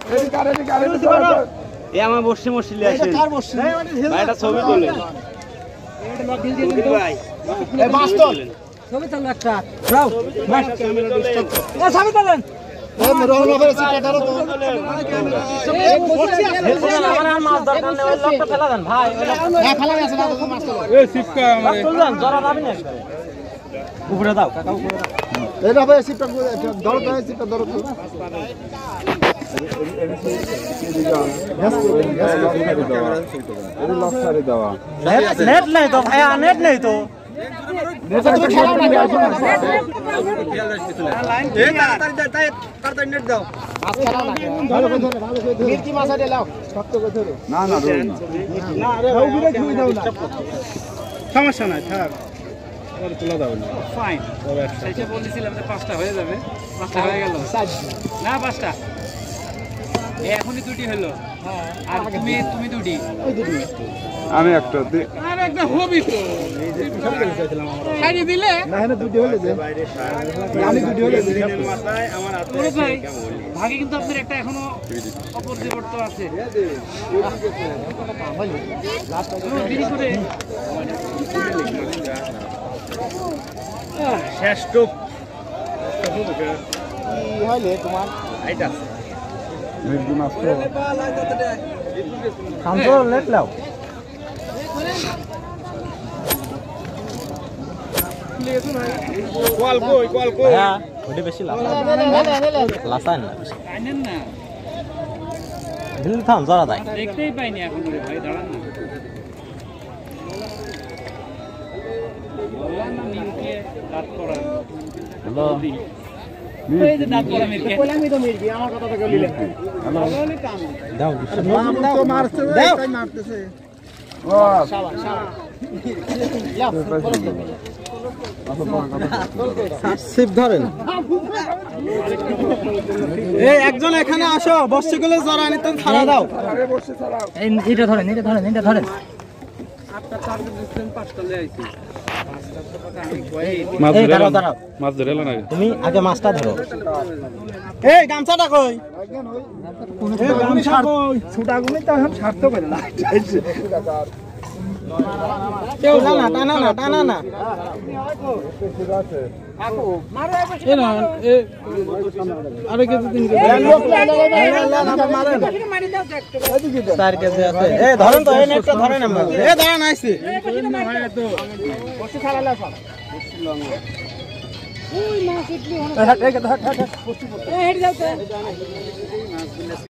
এ আমার বসে মশলি আছে ভাই এটা ছবি তোলেন ভাই এই মাছ তো ছবি তোলেন একটা রাও মাছ ক্যামেরা ডিস্টার্ব এ ছবি তোলেন এ রওনা করে সিটা ধরো তো এই বসে আমার আর মাছ দরকার নেই ওই লোকটা ফেলা দেন ভাই না ফেলা আছে না মাছ তো এ সিপকা আমারে তুলন জরা যাবে না উপরে দাও কাকা উপরে দাও এই না ভাই সিটা ধরো তো সিটা ধরো তো নেট নাই তো ভাইয়া নেট নাই তো সমস্যা নাই থাক তোলা যাবে না ফাইন বলেছিলাম যে 5টা হয়ে যাবে 5টা হয়ে গেল না 5টা এখনই দুটি হলো আর তুমি দুটি আমি একটা আর একটা হবি তো খাইয়ে দিলে না না দুটি হলে যে আমি দুটি হলে দিনের মাথায় আমার হাতে ভাই ভাগে কিন্তু আপনার একটা এখনো অপরিবর্তিত আছে দেরি করে শেষ টুক কি হইলে তোমার এইটা মির্গি মাছ তো খামতো লেট লাও কল কই হ্যাঁ ওটা বেশি লাভ লাসান না আনেন না দিল থাম জরা যায় দেখতেই পাইনি এখন রে ভাই দাঁড়ান না বললাম না মির্গি রাত করা হ্যালো এই যে দাঁত করা মির্গি কইলামই তো মির্গি আমার কথা তো গলিলে হ্যালো দাও দাও তো মারছে তাই মারতেছে ও শাবাশ সিপ ধরেন এই একজন এখানে আসো বসে গেলে জরা আনি তুমি ছাড়া দাও আরে বসে ছাড়াও এই এটা ধরেন আপনার টার্গেট দিচ্ছেন 5টা লয়ে আইছি মাছ ধরে এলো না তুমি আগে মাছটা ধরো এই গামছাটা কই এই গামছা কই ছুটা গুনি তো এখন ছাড়তে পারে না কেউ টানা না কাকু মারো এ না এ আরে কেজি 3 কেজি মারেন 4 কেজি আছে এ ধরেন তো এই নেটটা ধরেন আমরা এ দাঁড়ান আইছি তো বসে খালালা সব ওই মাছ ইডলি হন হট হট হট হট যাও